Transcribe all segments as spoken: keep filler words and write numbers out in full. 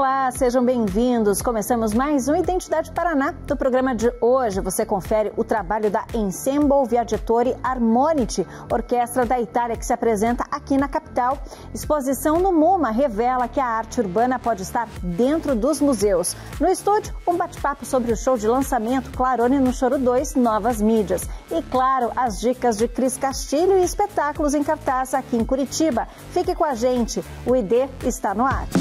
Olá, sejam bem-vindos. Começamos mais um Identidade Paraná. No programa de hoje, você confere o trabalho da Ensemble Viaggiatori Armoniti, orquestra da Itália que se apresenta aqui na capital. Exposição no MoMA revela que a arte urbana pode estar dentro dos museus. No estúdio, um bate-papo sobre o show de lançamento Clarone no Choro dois, Novas Mídias. E, claro, as dicas de Cris Castilho e espetáculos em cartaz aqui em Curitiba. Fique com a gente, o I D está no ar.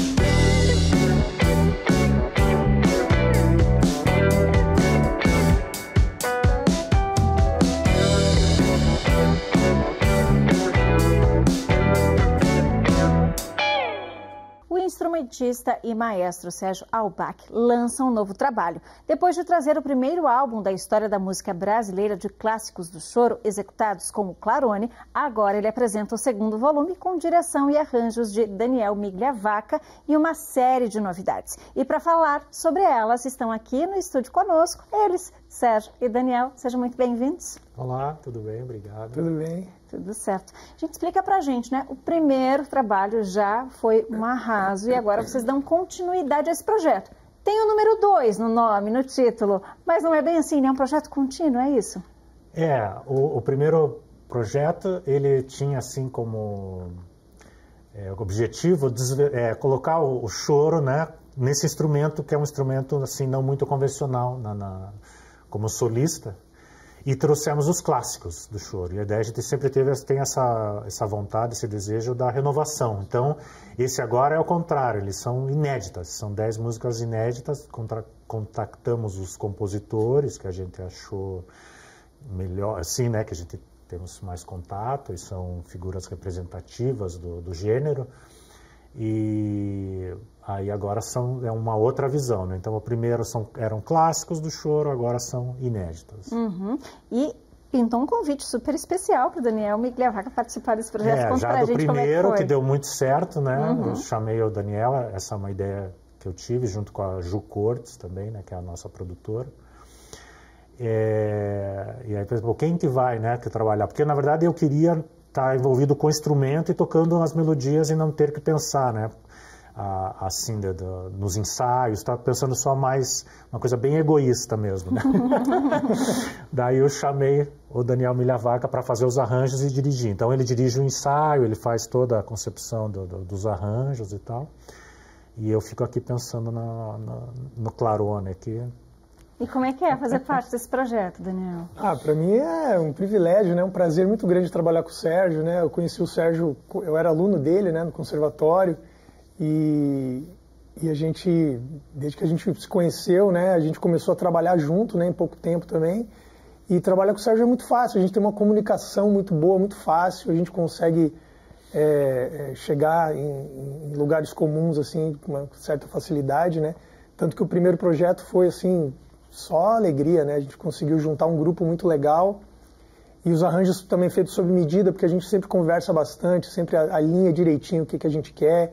O instrumentista e maestro Sérgio Albach lança um novo trabalho. Depois de trazer o primeiro álbum da história da música brasileira de clássicos do choro, executados como Clarone, agora ele apresenta o segundo volume com direção e arranjos de Daniel Migliavacca e uma série de novidades. E para falar sobre elas, estão aqui no estúdio conosco eles, Sérgio e Daniel. Sejam muito bem-vindos. Olá, tudo bem? Obrigado. Tudo bem. Tudo certo. A gente explica pra gente, né? O primeiro trabalho já foi um arraso e agora vocês dão continuidade a esse projeto. Tem o número dois no nome, no título, mas não é bem assim, né? É um projeto contínuo, é isso? É, o, o primeiro projeto, ele tinha assim como é, objetivo é, colocar o, o choro, né, nesse instrumento que é um instrumento assim não muito convencional na, na, como solista. E trouxemos os clássicos do choro. E a ideia, a gente sempre teve, tem essa, essa vontade, esse desejo da renovação. Então, esse agora é o contrário, eles são inéditas, são dez músicas inéditas. Contra, contactamos os compositores, que a gente achou melhor, assim, né, que a gente temos mais contato, e são figuras representativas do, do gênero. E aí agora são, é uma outra visão, né? Então o primeiro são, eram clássicos do choro, agora são inéditos. Uhum. E pintou um convite super especial para o Daniel Migliavacca participar desse projeto. É, Conta já pra do gente primeiro, como é que, que deu muito certo, né? Uhum. Eu chamei o Daniel, essa é uma ideia que eu tive, junto com a Ju Cortes também, né? Que é a nossa produtora. É, e aí, por exemplo, quem que vai, né, que trabalhar? Porque, na verdade, eu queria estar envolvido com o instrumento e tocando as melodias e não ter que pensar, né, assim, de, de, nos ensaios, estava pensando só mais, uma coisa bem egoísta mesmo, né? Daí eu chamei o Daniel Migliavacca para fazer os arranjos e dirigir. Então ele dirige o ensaio, ele faz toda a concepção do, do, dos arranjos e tal, e eu fico aqui pensando no, no, no Clarone aqui. E como é que é fazer parte desse projeto, Daniel? Ah, para mim é um privilégio, né? Um prazer muito grande trabalhar com o Sérgio, né? Eu conheci o Sérgio, eu era aluno dele, né, no conservatório, e, e a gente, desde que a gente se conheceu, né, a gente começou a trabalhar junto, né, em pouco tempo também. E trabalhar com o Sérgio é muito fácil, a gente tem uma comunicação muito boa, muito fácil, a gente consegue é, é, chegar em, em lugares comuns, assim, com uma certa facilidade, né? Tanto que o primeiro projeto foi, assim, só alegria, né? A gente conseguiu juntar um grupo muito legal e os arranjos também feitos sob medida, porque a gente sempre conversa bastante, sempre alinha direitinho o que, que a gente quer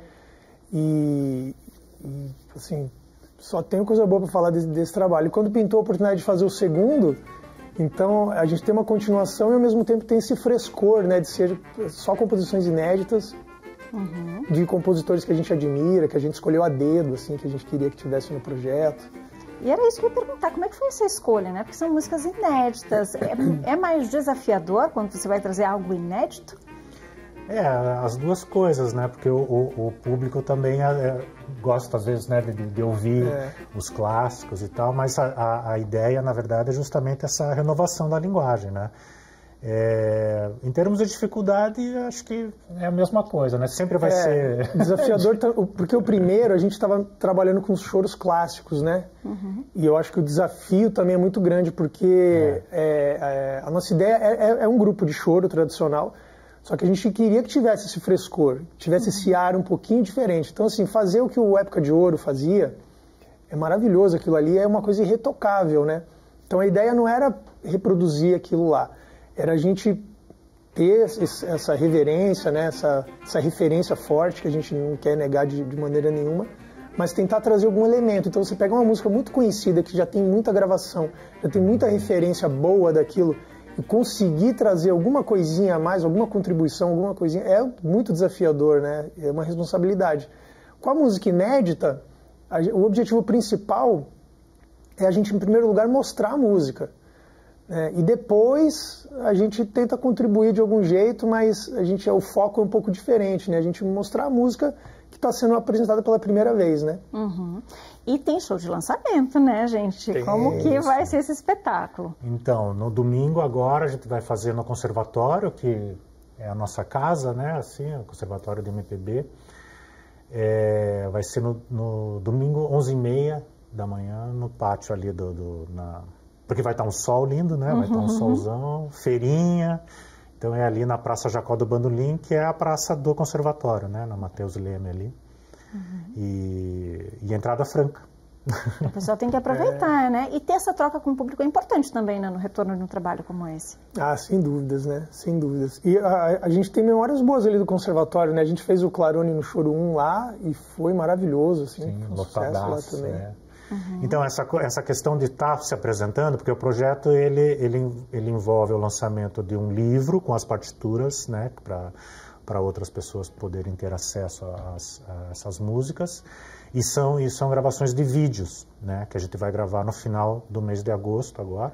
e, e assim, só tenho coisa boa para falar desse, desse trabalho. E quando pintou a oportunidade de fazer o segundo, então a gente tem uma continuação e ao mesmo tempo tem esse frescor, né? De ser só composições inéditas, uhum, de compositores que a gente admira, que a gente escolheu a dedo, assim, que a gente queria que tivesse no projeto. E era isso que eu ia perguntar, como é que foi essa escolha, né? Porque são músicas inéditas. É, é mais desafiador quando você vai trazer algo inédito? É, as duas coisas, né? Porque o, o, o público também é, gosta, às vezes, né, de, de ouvir é. os clássicos e tal, mas a, a, a ideia, na verdade, é justamente essa renovação da linguagem, né? É, em termos de dificuldade, acho que é a mesma coisa, né? Sempre vai é, ser... desafiador, porque o primeiro a gente estava trabalhando com os choros clássicos, né? Uhum. E eu acho que o desafio também é muito grande, porque é. É, é, a nossa ideia é, é um grupo de choro tradicional, só que a gente queria que tivesse esse frescor, tivesse uhum. esse ar um pouquinho diferente. Então, assim, fazer o que o Época de Ouro fazia é maravilhoso, aquilo ali é uma coisa irretocável, né? Então a ideia não era reproduzir aquilo lá, era a gente ter essa reverência, né, essa, essa referência forte que a gente não quer negar de, de maneira nenhuma, mas tentar trazer algum elemento. Então você pega uma música muito conhecida, que já tem muita gravação, já tem muita referência boa daquilo, e conseguir trazer alguma coisinha a mais, alguma contribuição, alguma coisinha, é muito desafiador, né? É uma responsabilidade. Com a música inédita, a, o objetivo principal é a gente, em primeiro lugar, mostrar a música. Né? E depois a gente tenta contribuir de algum jeito, mas a gente, o foco é um pouco diferente, né? A gente mostrar a música que está sendo apresentada pela primeira vez, né? Uhum. E tem show de lançamento, né, gente? Tem Como que isso. vai ser esse espetáculo? Então, no domingo agora a gente vai fazer no Conservatório, que é a nossa casa, né? Assim, o Conservatório de M P B. É, vai ser no, no domingo, onze e meia da manhã, no pátio ali do... do na... Porque vai estar um sol lindo, né? Vai estar um solzão, feirinha. Então é ali na Praça Jacó do Bandolim, que é a praça do Conservatório, né? Na Mateus Leme ali. Uhum. E, e entrada franca. O pessoal tem que aproveitar, é. né? E ter essa troca com o público é importante também, né? No retorno de um trabalho como esse. Ah, sem dúvidas, né? Sem dúvidas. E a, a gente tem memórias boas ali do Conservatório, né? A gente fez o Clarone no Choro um lá e foi maravilhoso, assim. Sim, um lotadaço, lá também. É. Uhum. Então, essa, essa questão de estar se apresentando, porque o projeto ele, ele, ele envolve o lançamento de um livro com as partituras, né, para outras pessoas poderem ter acesso a, a essas músicas, e são, e são gravações de vídeos, né, que a gente vai gravar no final do mês de agosto agora.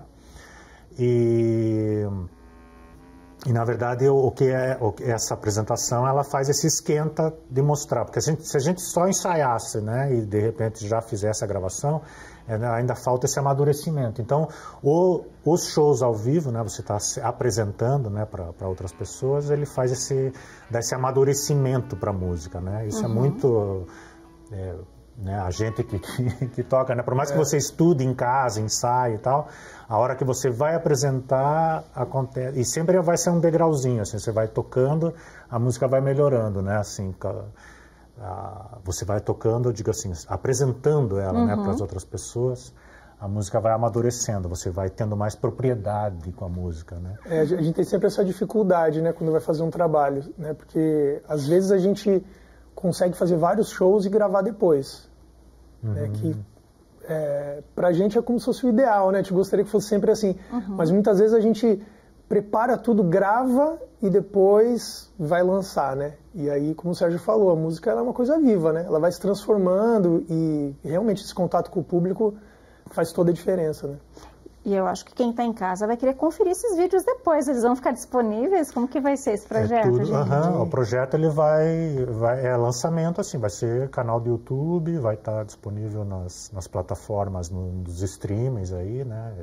E... E, na verdade, o que é o, essa apresentação, ela faz esse esquenta de mostrar. Porque a gente, se a gente só ensaiasse, né, e de repente já fizesse a gravação, é, ainda falta esse amadurecimento. Então, o, os shows ao vivo, né, você está apresentando, né, para outras pessoas, ele faz esse, dá esse amadurecimento para a música, né? Isso uhum. é muito... É, né, a gente que, que, que toca, né? Por mais é. que você estude em casa, ensaie e tal, a hora que você vai apresentar, acontece, e sempre vai ser um degrauzinho, assim, você vai tocando, a música vai melhorando, né, assim, a, a, você vai tocando, eu digo assim, apresentando ela, uhum. né, para as outras pessoas, a música vai amadurecendo, você vai tendo mais propriedade com a música, né. É, a gente tem sempre essa dificuldade, né, quando vai fazer um trabalho, né, porque às vezes a gente consegue fazer vários shows e gravar depois, uhum. né, que é, pra gente é como se fosse o ideal, né, a gente gostaria que fosse sempre assim, uhum. mas muitas vezes a gente prepara tudo, grava e depois vai lançar, né, e aí, como o Sérgio falou, a música ela é uma coisa viva, né, ela vai se transformando e realmente esse contato com o público faz toda a diferença, né. E eu acho que quem está em casa vai querer conferir esses vídeos depois. Eles vão ficar disponíveis? Como que vai ser esse projeto, é tudo, gente? Uh-huh, o projeto ele vai, vai... É lançamento, assim, vai ser canal do YouTube, vai estar disponível nas, nas plataformas, no, nos streamings aí, né?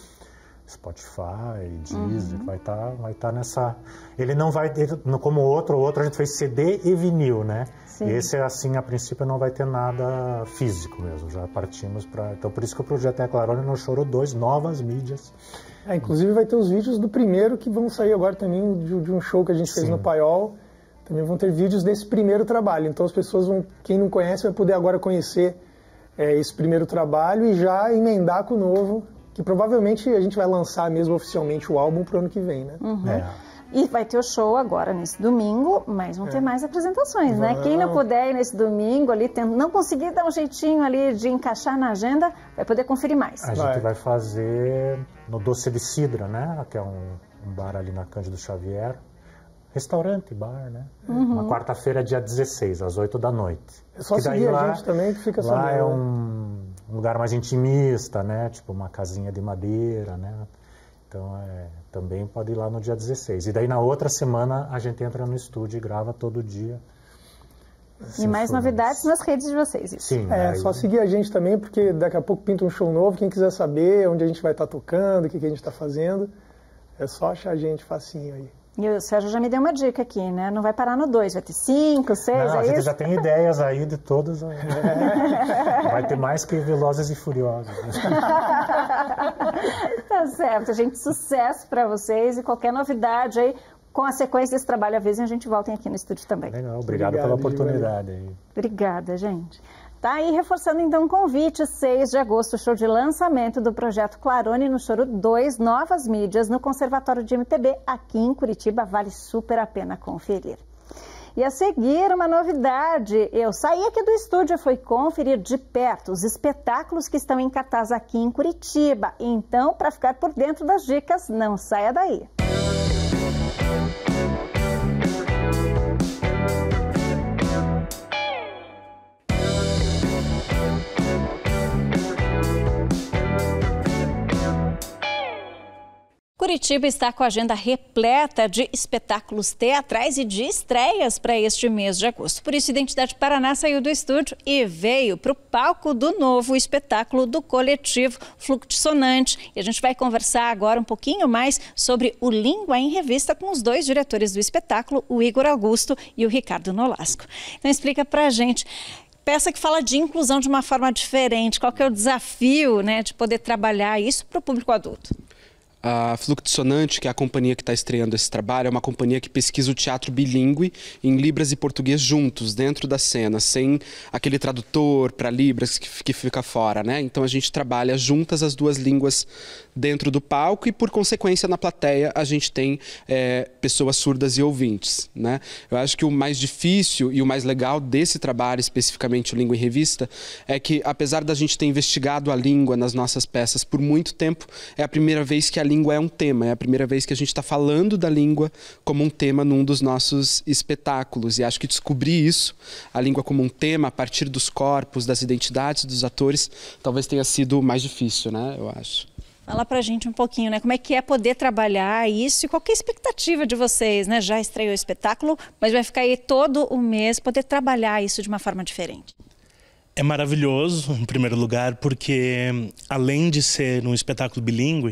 Spotify, Deezer, uhum. vai estar vai estar nessa... Ele não vai ter, como o outro, o outro a gente fez C D e vinil, né? Sim. Esse, assim, a princípio não vai ter nada físico mesmo, já partimos para... Então, por isso que o projeto é a Clarone no Choro dois, novas mídias. É, inclusive vai ter os vídeos do primeiro que vão sair agora também, de, de um show que a gente Sim. fez no Paiol. Também vão ter vídeos desse primeiro trabalho. Então, as pessoas vão, quem não conhece, vai poder agora conhecer é, esse primeiro trabalho e já emendar com o novo, que provavelmente a gente vai lançar mesmo oficialmente o álbum pro ano que vem, né? Uhum. É. E vai ter o show agora nesse domingo, mas vão ter é. mais apresentações, não. né? Quem não puder ir nesse domingo ali, tem, não conseguir dar um jeitinho ali de encaixar na agenda, vai poder conferir mais. A vai. gente vai fazer no Doce de Cidra, né? Que é um, um bar ali na Cândido Xavier. Restaurante, bar, né? Uhum. Uma quarta-feira, dia dezesseis, às oito da noite. É só que daí seguir lá, a gente também que fica sabendo. Lá é um, um lugar mais intimista, né? Tipo uma casinha de madeira, né? Então, é, também pode ir lá no dia dezesseis. E daí, na outra semana, a gente entra no estúdio e grava todo dia. Assim, e mais novidades nas redes de vocês. Isso. Sim. É, aí... só seguir a gente também, porque daqui a pouco pinta um show novo. Quem quiser saber onde a gente vai estar tocando, o que, que a gente está fazendo, é só achar a gente facinho aí. E o Sérgio já me deu uma dica aqui, né? Não vai parar no dois, vai ter cinco, seis, Não, é a gente isso? já tem ideias aí de todas. É. Vai ter mais que Velozes e Furiosos. Tá certo, gente. Sucesso para vocês e qualquer novidade aí, com a sequência desse trabalho, avisem, a gente volta aqui no estúdio também. Legal, obrigado, obrigado pela oportunidade aí. Obrigada, gente. Tá aí reforçando então o convite, seis de agosto, show de lançamento do projeto Clarone no Choro dois, novas mídias no Conservatório de M P B, aqui em Curitiba, vale super a pena conferir. E a seguir, uma novidade, eu saí aqui do estúdio e fui conferir de perto os espetáculos que estão em cartaz aqui em Curitiba. Então, para ficar por dentro das dicas, não saia daí. Curitiba está com a agenda repleta de espetáculos teatrais e de estreias para este mês de agosto. Por isso, Identidade Paraná saiu do estúdio e veio para o palco do novo espetáculo do coletivo Fluxonante. E a gente vai conversar agora um pouquinho mais sobre o Língua em Revista com os dois diretores do espetáculo, o Igor Augusto e o Ricardo Nolasco. Então, explica para a gente. Peça que fala de inclusão de uma forma diferente. Qual que é o desafio, né, de poder trabalhar isso para o público adulto? A Fluxonante, que é a companhia que está estreando esse trabalho, é uma companhia que pesquisa o teatro bilíngue em Libras e português juntos, dentro da cena, sem aquele tradutor para Libras que, que fica fora, né? Então a gente trabalha juntas as duas línguas dentro do palco e, por consequência, na plateia a gente tem é, pessoas surdas e ouvintes, né? Eu acho que o mais difícil e o mais legal desse trabalho, especificamente o Língua em Revista, é que, apesar da gente ter investigado a língua nas nossas peças por muito tempo, é a primeira vez que a língua é um tema, é a primeira vez que a gente está falando da língua como um tema num dos nossos espetáculos. E acho que descobrir isso, a língua como um tema, a partir dos corpos, das identidades dos atores, talvez tenha sido mais difícil, né? Eu acho. Fala pra gente um pouquinho, né? Como é que é poder trabalhar isso e qual que é a expectativa de vocês, né? Já estreou o espetáculo, mas vai ficar aí todo o mês, poder trabalhar isso de uma forma diferente. É maravilhoso, em primeiro lugar, porque além de ser um espetáculo bilíngue,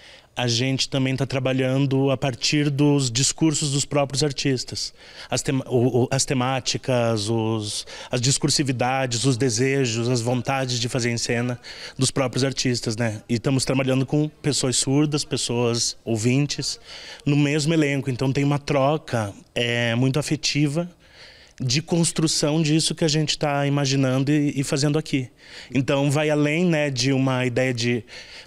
a gente também está trabalhando a partir dos discursos dos próprios artistas. As, tem, o, as temáticas, os, as discursividades, os desejos, as vontades de fazer em cena dos próprios artistas, né? E estamos trabalhando com pessoas surdas, pessoas ouvintes, no mesmo elenco. Então tem uma troca é, muito afetiva de construção disso que a gente está imaginando e, e fazendo aqui. Então vai além, né, de uma ideia de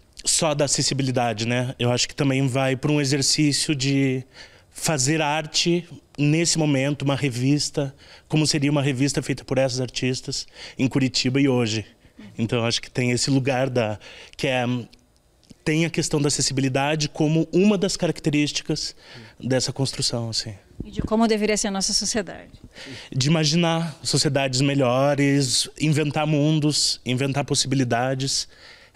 só da acessibilidade, né? Eu acho que também vai para um exercício de fazer arte nesse momento, uma revista, como seria uma revista feita por essas artistas em Curitiba e hoje. Então eu acho que tem esse lugar da que é tem a questão da acessibilidade como uma das características dessa construção, assim. E de como deveria ser a nossa sociedade. De imaginar sociedades melhores, inventar mundos, inventar possibilidades.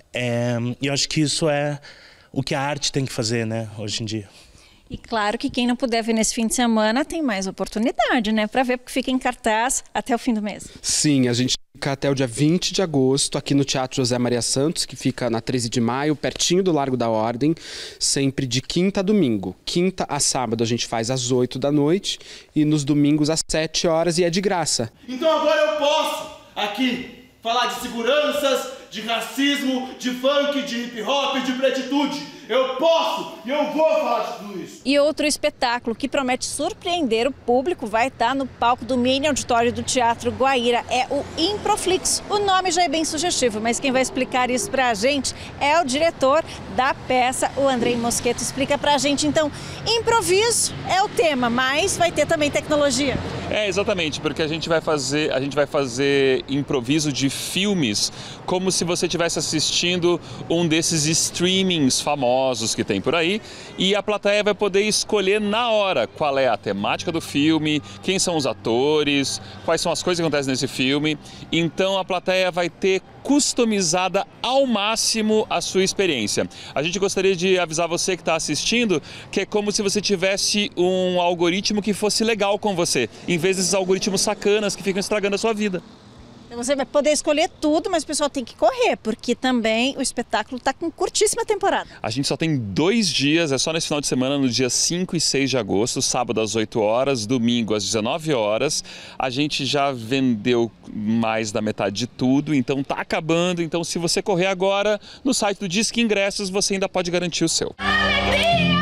É, e eu acho que isso é o que a arte tem que fazer, né, hoje em dia. E claro que quem não puder ver nesse fim de semana tem mais oportunidade, né, para ver, porque fica em cartaz até o fim do mês. Sim, a gente fica até o dia vinte de agosto aqui no Teatro José Maria Santos, que fica na treze de maio, pertinho do Largo da Ordem, sempre de quinta a domingo. Quinta a sábado a gente faz às oito da noite e nos domingos às sete horas e é de graça. Então agora eu posso aqui falar de seguranças, de racismo, de funk, de hip hop, de pretitude. Eu posso e eu vou falar de tudo isso. E outro espetáculo que promete surpreender o público vai estar no palco do Mini Auditório do Teatro Guaíra. É o Improflix. O nome já é bem sugestivo, mas quem vai explicar isso pra gente é o diretor da peça, o Andrei Mosqueto. Explica pra gente, então, improviso é o tema, mas vai ter também tecnologia. É, exatamente, porque a gente vai fazer, a gente vai fazer improviso de filmes como se você estivesse assistindo um desses streamings famosos que tem por aí, e a plateia vai poder escolher na hora qual é a temática do filme, quem são os atores, quais são as coisas que acontecem nesse filme. Então a plateia vai ter customizada ao máximo a sua experiência. A gente gostaria de avisar você que está assistindo que é como se você tivesse um algoritmo que fosse legal com você, em vez desses algoritmos sacanas que ficam estragando a sua vida. Você vai poder escolher tudo, mas o pessoal tem que correr, porque também o espetáculo está com curtíssima temporada. A gente só tem dois dias, é só nesse final de semana, no dia cinco e seis de agosto, sábado às oito horas, domingo às dezenove horas. A gente já vendeu mais da metade de tudo, então tá acabando. Então se você correr agora, no site do Disque Ingressos, você ainda pode garantir o seu. Alegria!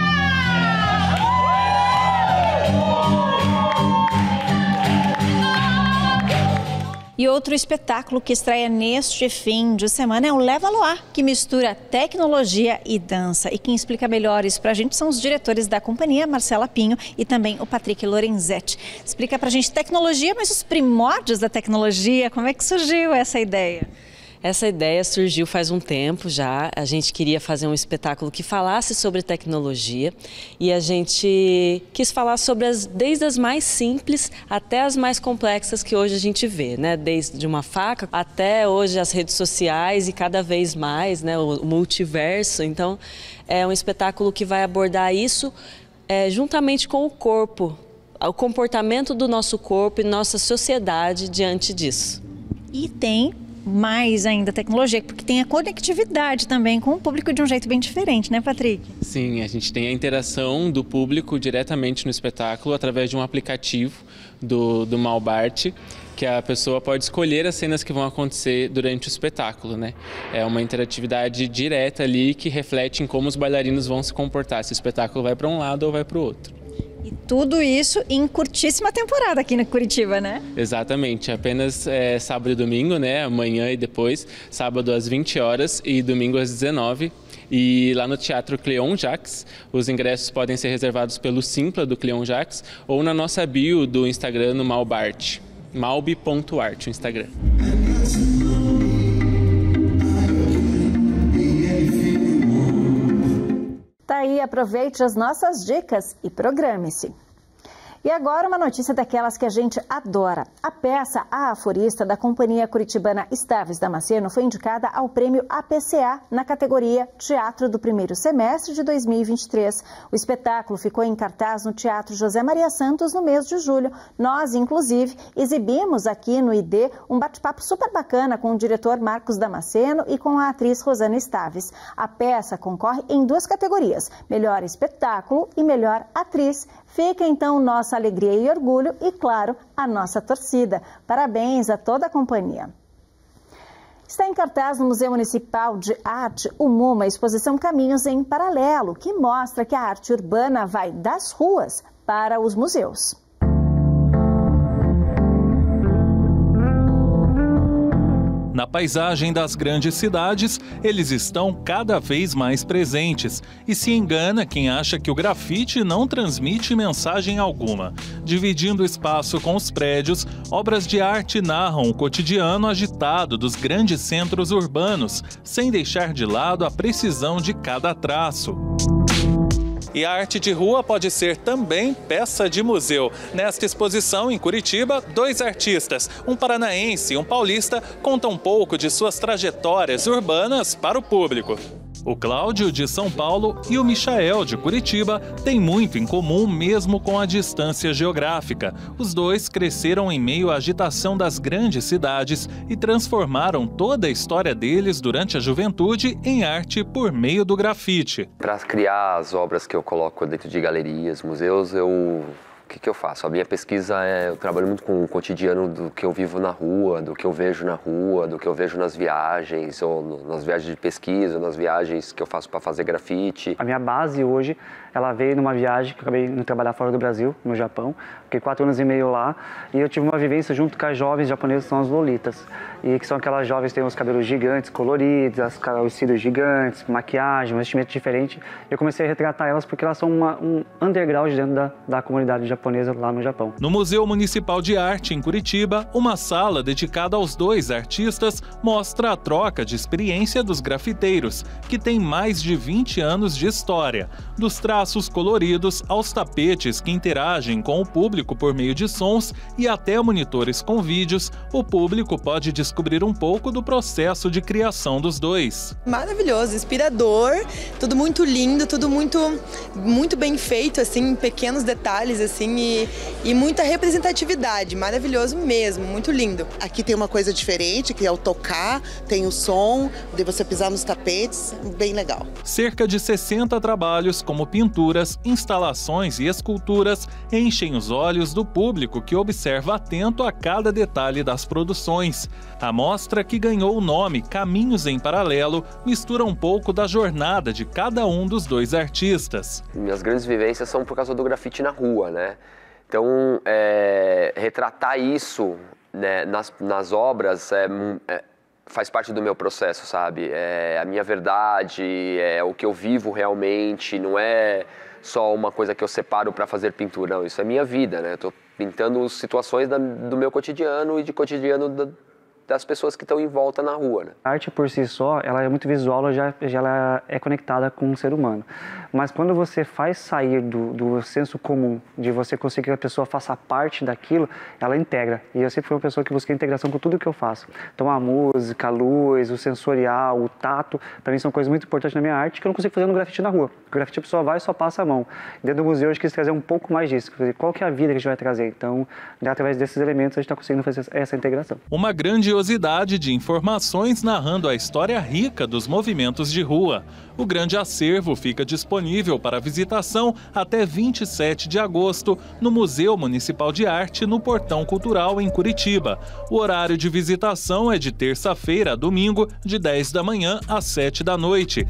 E outro espetáculo que estreia neste fim de semana é o Leva Loa, que mistura tecnologia e dança. E quem explica melhor isso pra gente são os diretores da companhia, Marcela Pinho e também o Patrick Lorenzetti. Explica pra gente tecnologia, mas os primórdios da tecnologia, como é que surgiu essa ideia? Essa ideia surgiu faz um tempo já. A gente queria fazer um espetáculo que falasse sobre tecnologia e a gente quis falar sobre as, desde as mais simples até as mais complexas que hoje a gente vê, né? Desde uma faca até hoje as redes sociais e cada vez mais, né? O multiverso. Então, é um espetáculo que vai abordar isso é, juntamente com o corpo, o comportamento do nosso corpo e nossa sociedade diante disso. E tem mais ainda tecnologia, porque tem a conectividade também com o público de um jeito bem diferente, né, Patrick? Sim, a gente tem a interação do público diretamente no espetáculo através de um aplicativo do, do Malbart, que a pessoa pode escolher as cenas que vão acontecer durante o espetáculo, né? É uma interatividade direta ali que reflete em como os bailarinos vão se comportar, se o espetáculo vai para um lado ou vai para o outro. E tudo isso em curtíssima temporada aqui na Curitiba, né? Exatamente, apenas é, sábado e domingo, né? Amanhã e depois, sábado às vinte horas e domingo às dezenove. E lá no Teatro Cleon Jacques, os ingressos podem ser reservados pelo Simpla do Cleon Jacques ou na nossa bio do Instagram no Malbart, malbi ponto art, o Instagram. Tá aí, aproveite as nossas dicas e programe-se. E agora uma notícia daquelas que a gente adora. A peça A Aforista, da companhia curitibana Estaves Damasceno, foi indicada ao prêmio A P C A na categoria Teatro do Primeiro Semestre de dois mil e vinte e três. O espetáculo ficou em cartaz no Teatro José Maria Santos no mês de julho. Nós, inclusive, exibimos aqui no I D um bate-papo super bacana com o diretor Marcos Damasceno e com a atriz Rosana Estaves. A peça concorre em duas categorias, melhor espetáculo e melhor atriz. Fica então nossa alegria e orgulho e, claro, a nossa torcida. Parabéns a toda a companhia. Está em cartaz no Museu Municipal de Arte, o MUMA, a exposição Caminhos em Paralelo, que mostra que a arte urbana vai das ruas para os museus. Na paisagem das grandes cidades, eles estão cada vez mais presentes. E se engana quem acha que o grafite não transmite mensagem alguma. Dividindo o espaço com os prédios, obras de arte narram o cotidiano agitado dos grandes centros urbanos, sem deixar de lado a precisão de cada traço. E a arte de rua pode ser também peça de museu. Nesta exposição, em Curitiba, dois artistas, um paranaense e um paulista, contam um pouco de suas trajetórias urbanas para o público. O Cláudio, de São Paulo, e o Michael, de Curitiba, têm muito em comum mesmo com a distância geográfica. Os dois cresceram em meio à agitação das grandes cidades e transformaram toda a história deles durante a juventude em arte por meio do grafite. Para criar as obras que eu coloco dentro de galerias, museus, eu... O que, que eu faço? A minha pesquisa é, eu trabalho muito com o cotidiano do que eu vivo na rua, do que eu vejo na rua, do que eu vejo nas viagens, ou no, nas viagens de pesquisa, nas viagens que eu faço para fazer grafite. A minha base hoje, ela veio numa viagem que eu acabei indo trabalhar fora do Brasil, no Japão. Fiquei quatro anos e meio lá e eu tive uma vivência junto com as jovens japonesas, que são as lolitas. E que são aquelas jovens que têm os cabelos gigantes, coloridos, as, os cílios gigantes, maquiagem, um vestimento diferente. Eu comecei a retratar elas porque elas são uma, um underground dentro da, da comunidade japonesa lá no Japão. No Museu Municipal de Arte, em Curitiba, uma sala dedicada aos dois artistas mostra a troca de experiência dos grafiteiros, que tem mais de vinte anos de história. Dos traços coloridos aos tapetes que interagem com o público por meio de sons e até monitores com vídeos, o público pode descobrir um pouco do processo de criação dos dois. Maravilhoso, inspirador, tudo muito lindo, tudo muito, muito bem feito, assim, pequenos detalhes, assim, e, e muita representatividade, maravilhoso mesmo, muito lindo. Aqui tem uma coisa diferente, que é o tocar, tem o som, de você pisar nos tapetes, bem legal. Cerca de sessenta trabalhos, como pinturas, instalações e esculturas, enchem os olhos do público que observa atento a cada detalhe das produções. A mostra, que ganhou o nome Caminhos em Paralelo, mistura um pouco da jornada de cada um dos dois artistas. Minhas grandes vivências são por causa do grafite na rua, né? Então, é, retratar isso, né, nas, nas obras é, é, faz parte do meu processo, sabe? É a minha verdade, é o que eu vivo realmente, não é só uma coisa que eu separo para fazer pintura, não, isso é minha vida, né? Eu tô pintando situações da, do meu cotidiano e de cotidiano da, das pessoas que estão em volta na rua, né? A arte por si só, ela é muito visual, ela já, já ela é conectada com o ser humano. Mas quando você faz sair do, do senso comum, de você conseguir que a pessoa faça parte daquilo, ela integra. E eu sempre fui uma pessoa que busca integração com tudo que eu faço. Então a música, a luz, o sensorial, o tato, para mim são coisas muito importantes na minha arte que eu não consigo fazer no grafite na rua. O grafite a pessoa vai e só passa a mão. Dentro do museu a gente quis trazer um pouco mais disso, qual que é a vida que a gente vai trazer. Então, através desses elementos a gente está conseguindo fazer essa integração. Uma grandiosidade de informações narrando a história rica dos movimentos de rua. O grande acervo fica disponível para visitação até vinte e sete de agosto no Museu Municipal de Arte, no Portão Cultural, em Curitiba. O horário de visitação é de terça-feira a domingo, de dez da manhã às sete da noite.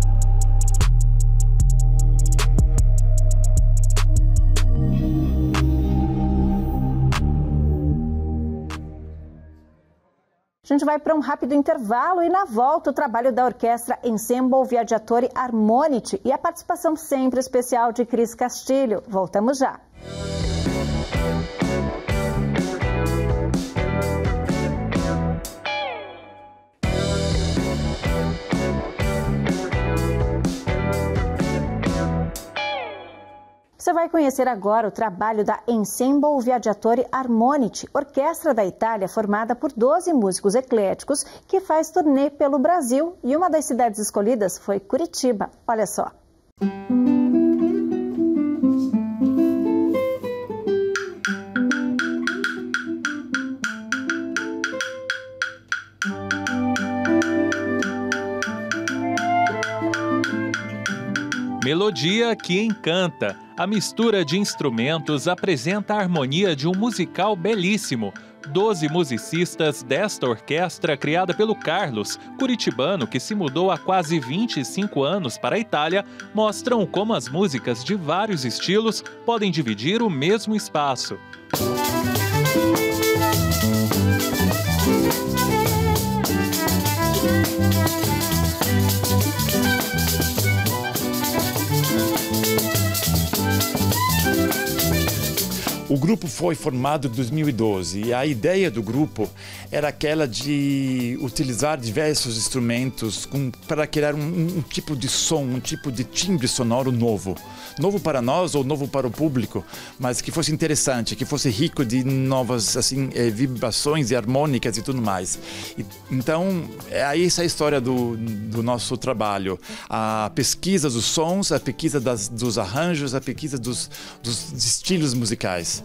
A gente vai para um rápido intervalo e na volta o trabalho da orquestra Ensemble Viaggiatori Armoniti e a participação sempre especial de Cris Castilho. Voltamos já. Você vai conhecer agora o trabalho da Ensemble Viaggiatori Armoniti, orquestra da Itália formada por doze músicos ecléticos que faz turnê pelo Brasil e uma das cidades escolhidas foi Curitiba. Olha só. Melodia que encanta. A mistura de instrumentos apresenta a harmonia de um musical belíssimo. Doze musicistas desta orquestra, criada pelo Carlos, curitibano que se mudou há quase vinte e cinco anos para a Itália, mostram como as músicas de vários estilos podem dividir o mesmo espaço. O grupo foi formado em dois mil e doze e a ideia do grupo era aquela de utilizar diversos instrumentos com, para criar um, um tipo de som, um tipo de timbre sonoro novo. Novo para nós ou novo para o público, mas que fosse interessante, que fosse rico de novas assim, eh, vibrações e harmônicas e tudo mais. E, então, é essa a história do, do nosso trabalho. A pesquisa dos sons, a pesquisa das, dos arranjos, a pesquisa dos, dos estilos musicais.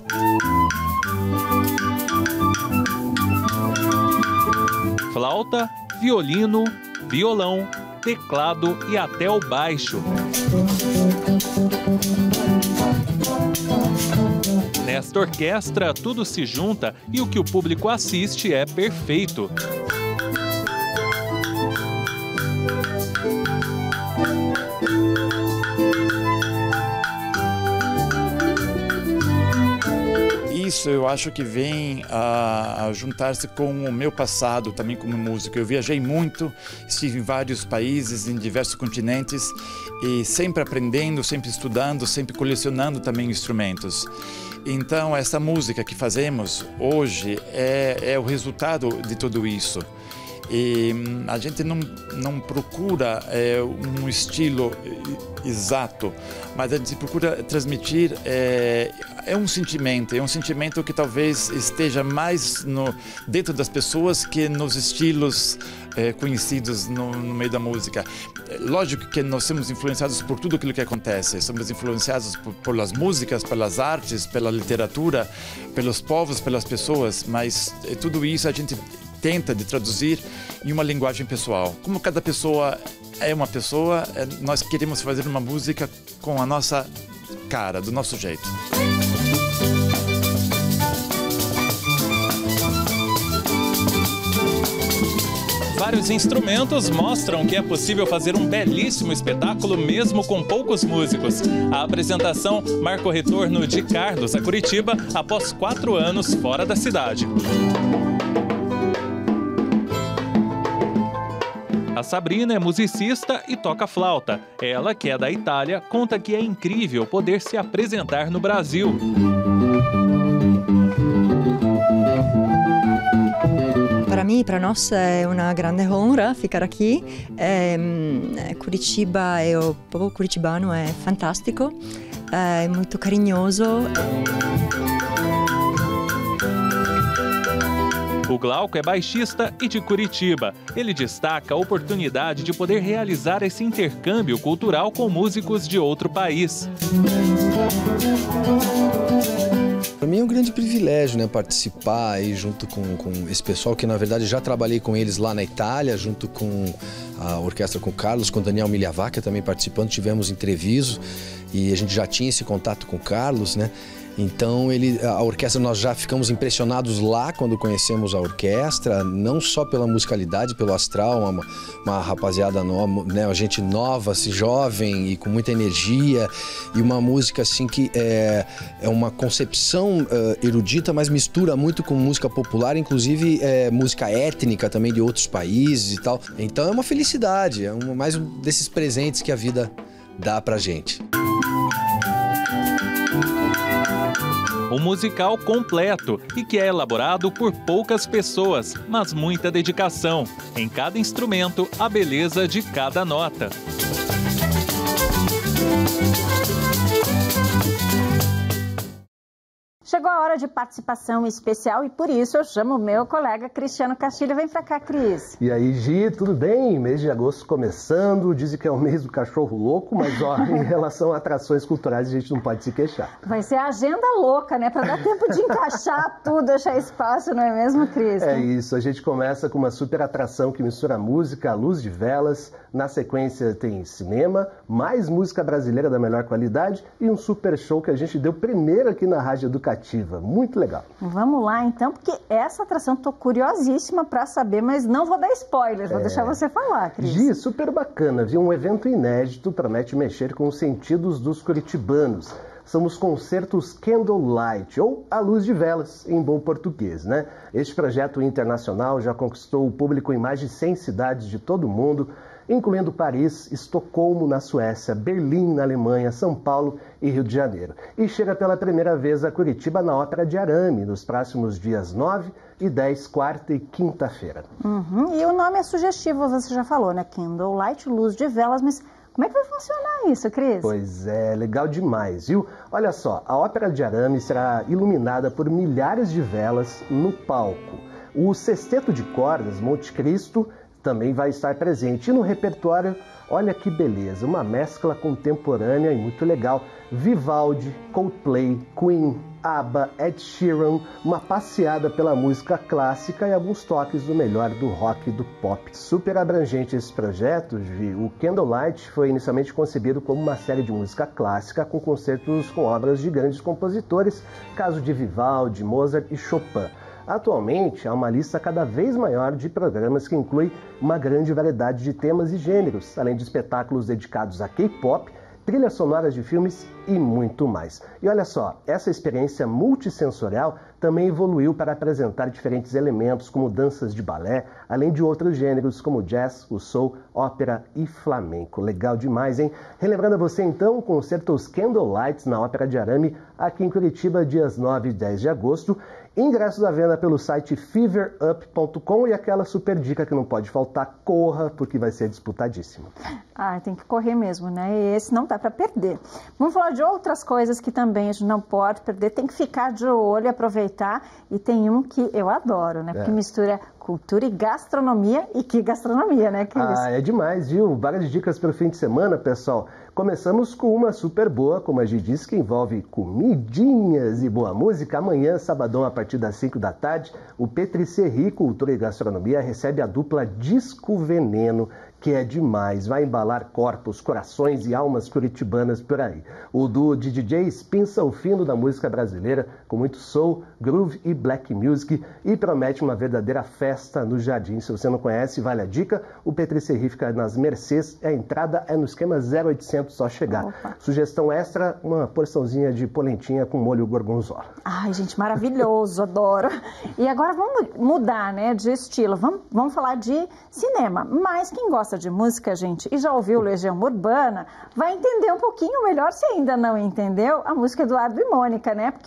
Flauta, violino, violão, teclado e até o baixo. Nesta orquestra, tudo se junta e o que o público assiste é perfeito. Isso eu acho que vem a, a juntar-se com o meu passado também como músico. Eu viajei muito, estive em vários países, em diversos continentes e sempre aprendendo, sempre estudando, sempre colecionando também instrumentos. Então essa música que fazemos hoje é, é o resultado de tudo isso. E a gente não, não procura é, um estilo exato, mas a gente procura transmitir é, é um sentimento, é um sentimento que talvez esteja mais no, dentro das pessoas que nos estilos é, conhecidos no, no meio da música. Lógico que nós somos influenciados por tudo aquilo que acontece, somos influenciados por, pelas músicas, pelas artes, pela literatura, pelos povos, pelas pessoas, mas é, tudo isso a gente tenta de traduzir em uma linguagem pessoal. Como cada pessoa é uma pessoa, nós queremos fazer uma música com a nossa cara, do nosso jeito. Vários instrumentos mostram que é possível fazer um belíssimo espetáculo mesmo com poucos músicos. A apresentação marca o retorno de Carlos a Curitiba após quatro anos fora da cidade. A Sabrina é musicista e toca flauta. Ela, que é da Itália, conta que é incrível poder se apresentar no Brasil. Para para mim, para nós, é uma grande honra ficar aqui. É, Curitiba, é, o povo curitibano é fantástico, é muito carinhoso. O Glauco é baixista e de Curitiba. Ele destaca a oportunidade de poder realizar esse intercâmbio cultural com músicos de outro país. Para mim é um grande privilégio, né, participar aí junto com, com esse pessoal, que na verdade já trabalhei com eles lá na Itália, junto com a orquestra com o Carlos, com o Daniel Migliavacchia também participando, tivemos em Treviso e a gente já tinha esse contato com o Carlos, né? Então ele, a orquestra, nós já ficamos impressionados lá quando conhecemos a orquestra, não só pela musicalidade, pelo astral, uma, uma rapaziada nova, né, uma gente nova, assim, jovem e com muita energia, e uma música assim que é, é uma concepção uh, erudita, mas mistura muito com música popular, inclusive é, música étnica também de outros países e tal. Então é uma felicidade, é um, mais um desses presentes que a vida dá pra gente. Um musical completo e que é elaborado por poucas pessoas, mas muita dedicação. Em cada instrumento, a beleza de cada nota. Chegou a hora de participação especial e por isso eu chamo o meu colega Cristiano Castilho. Vem pra cá, Cris. E aí, Gi, tudo bem? Mês de agosto começando, dizem que é o mês do cachorro louco, mas ó, em relação a atrações culturais a gente não pode se queixar. Vai ser a agenda louca, né? Pra dar tempo de encaixar tudo, achar espaço, não é mesmo, Cris? É isso, a gente começa com uma super atração que mistura música à luz de velas, na sequência tem cinema, mais música brasileira da melhor qualidade e um super show que a gente deu primeiro aqui na Rádio Educativa. Muito legal. Vamos lá então, porque essa atração tô curiosíssima para saber, mas não vou dar spoilers, vou é... deixar você falar, Cris. Gi, super bacana, viu? Um evento inédito, promete mexer com os sentidos dos curitibanos. São os concertos Candlelight, ou A Luz de Velas, em bom português, né? Este projeto internacional já conquistou o público em mais de cem cidades de todo o mundo, incluindo Paris, Estocolmo, na Suécia, Berlim, na Alemanha, São Paulo e Rio de Janeiro. E chega pela primeira vez a Curitiba na Ópera de Arame, nos próximos dias nove e dez, quarta e quinta-feira. Uhum. E o nome é sugestivo, você já falou, né? Candlelight, Luz de Velas, mas como é que vai funcionar isso, Cris? Pois é, legal demais, viu? Olha só, a Ópera de Arame será iluminada por milhares de velas no palco. O Sexteto de Cordas, Monte Cristo, também vai estar presente. E no repertório, olha que beleza, uma mescla contemporânea e muito legal. Vivaldi, Coldplay, Queen, ABBA, Ed Sheeran, uma passeada pela música clássica e alguns toques do melhor do rock e do pop. Super abrangente esse projeto, Gi. O Candlelight foi inicialmente concebido como uma série de música clássica com concertos com obras de grandes compositores, caso de Vivaldi, Mozart e Chopin. Atualmente, há uma lista cada vez maior de programas que inclui uma grande variedade de temas e gêneros, além de espetáculos dedicados a K-pop, trilhas sonoras de filmes e muito mais. E olha só, essa experiência multissensorial também evoluiu para apresentar diferentes elementos como danças de balé, além de outros gêneros como jazz, o soul, ópera e flamenco. Legal demais, hein? Relembrando a você então, o concerto Os Candlelights na Ópera de Arame, aqui em Curitiba, dias nove e dez de agosto. Ingressos à venda pelo site fever up ponto com e aquela super dica que não pode faltar, corra, porque vai ser disputadíssimo. Ah, tem que correr mesmo, né? E esse não dá para perder. Vamos falar de outras coisas que também a gente não pode perder, tem que ficar de olho, aproveitar, e tem um que eu adoro, né? Porque é. mistura cultura e gastronomia, e que gastronomia, né, Cris? Ah, é demais, viu? Várias dicas para o fim de semana, pessoal. Começamos com uma super boa, como a gente disse, que envolve comidinhas e boa música. Amanhã, sabadão, a partir das cinco da tarde, o Petricerie Cultura e Gastronomia recebe a dupla Disco Veneno, que é demais, vai embalar corpos, corações e almas curitibanas por aí. O duo de D Js pinça o fino da música brasileira, com muito soul, groove e black music, e promete uma verdadeira festa no Jardim. Se você não conhece, vale a dica, o Petricerie fica nas Mercês, a entrada é no esquema zero oitocentos, só chegar. Opa. Sugestão extra, uma porçãozinha de polentinha com molho gorgonzola. Ai, gente, maravilhoso, adoro. E agora vamos mudar, né, de estilo, vamos, vamos falar de cinema, mas quem gosta de música, gente, e já ouviu Legião Urbana, vai entender um pouquinho melhor, se ainda não entendeu, a música Eduardo e Mônica, né? Porque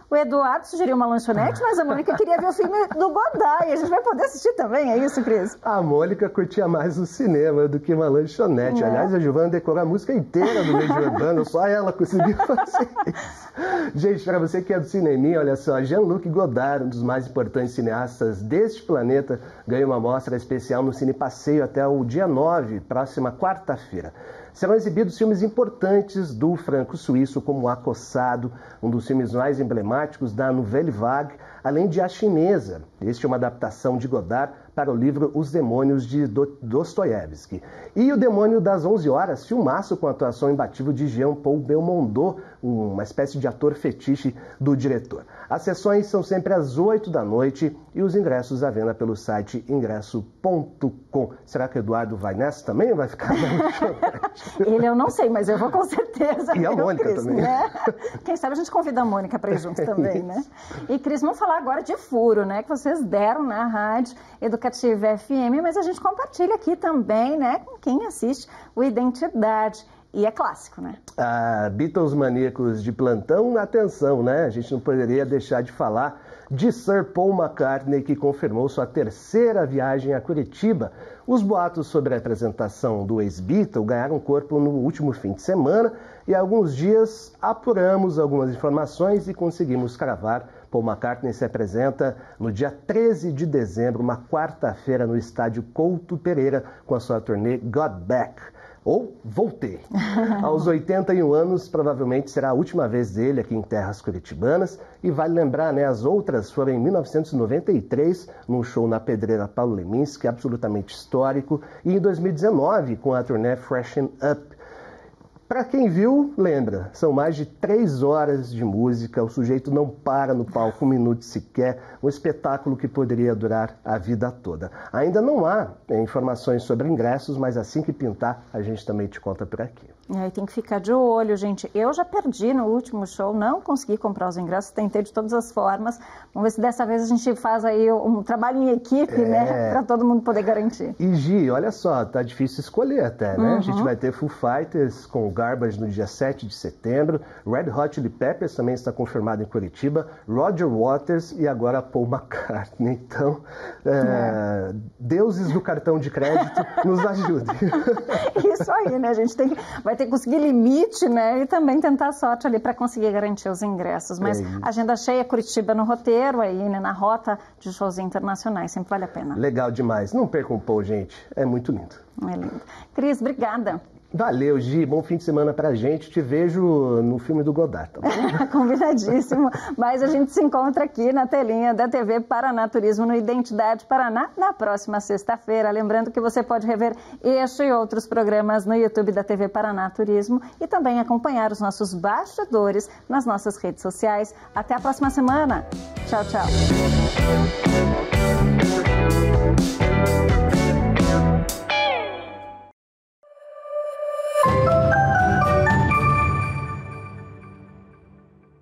O Eduardo sugeriu uma lanchonete, mas a Mônica queria ver o filme do Godard. E a gente vai poder assistir também, é isso, Cris? A Mônica curtia mais o cinema do que uma lanchonete. É. Aliás, a Giovana decorou a música inteira do Legião Urbana, só ela conseguiu fazer isso. Gente, para você que é do cineminha, olha só, Jean-Luc Godard, um dos mais importantes cineastas deste planeta, ganha uma mostra especial no Cine Passeio até o dia nove, próxima quarta-feira. Serão exibidos filmes importantes do franco-suíço, como Acossado, um dos filmes mais emblemáticos da Nouvelle Vague, além de A Chinesa. Este é uma adaptação de Godard para o livro Os Demônios de Dostoiévski. E O Demônio das onze horas, filmaço com a atuação imbatível de Jean-Paul Belmondo, uma espécie de ator fetiche do diretor. As sessões são sempre às oito da noite e os ingressos à venda pelo site ingresso ponto com. Será que o Eduardo vai nessa também ou vai ficar na lanchonete? Ele eu não sei, mas eu vou com certeza. E a Mônica Cris, também. Né? Quem sabe a gente convida a Mônica para ir junto também, né? E Cris, vamos falar agora de furo, né? Que vocês deram na Rádio Educativa F M, mas a gente compartilha aqui também, né? Com quem assiste o Identidade. E é clássico, né? Ah, Beatles maníacos de plantão, atenção, né? A gente não poderia deixar de falar de Sir Paul McCartney, que confirmou sua terceira viagem a Curitiba. Os boatos sobre a apresentação do ex-Beatle ganharam corpo no último fim de semana e há alguns dias apuramos algumas informações e conseguimos cravar. Paul McCartney se apresenta no dia treze de dezembro, uma quarta-feira, no estádio Couto Pereira, com a sua turnê Got Back. Ou Voltei. Aos oitenta e um anos, provavelmente será a última vez dele aqui em terras curitibanas. E vale lembrar, né, as outras foram em mil novecentos e noventa e três, num show na Pedreira Paulo Leminski, absolutamente histórico. E em dois mil e dezenove, com a turnê Freshen Up. Para quem viu, lembra, são mais de três horas de música, o sujeito não para no palco um minuto sequer, um espetáculo que poderia durar a vida toda. Ainda não há é, informações sobre ingressos, mas assim que pintar, a gente também te conta por aqui. E aí tem que ficar de olho, gente. Eu já perdi no último show, não consegui comprar os ingressos, tentei de todas as formas. Vamos ver se dessa vez a gente faz aí um trabalho em equipe, é... né, para todo mundo poder garantir. E Gi, olha só, tá difícil escolher até, né? Uhum. A gente vai ter Foo Fighters com o Garbage no dia sete de setembro, Red Hot Chili Peppers também está confirmado em Curitiba, Roger Waters e agora Paul McCartney. Então, é, é. deuses do cartão de crédito, nos ajudem. Isso aí, né? A gente tem, vai ter que conseguir limite, né? E também tentar a sorte ali para conseguir garantir os ingressos. Mas é agenda cheia, Curitiba no roteiro, aí, né? Na rota de shows internacionais, sempre vale a pena. Legal demais. Não percam o Paul, gente. É muito lindo. É lindo. Cris, obrigada. Valeu, Gi. Bom fim de semana pra gente. Te vejo no filme do Godard, tá bom? Combinadíssimo. Mas a gente se encontra aqui na telinha da T V Paraná Turismo no Identidade Paraná na próxima sexta-feira. Lembrando que você pode rever este e outros programas no YouTube da T V Paraná Turismo e também acompanhar os nossos bastidores nas nossas redes sociais. Até a próxima semana. Tchau, tchau. Thank you.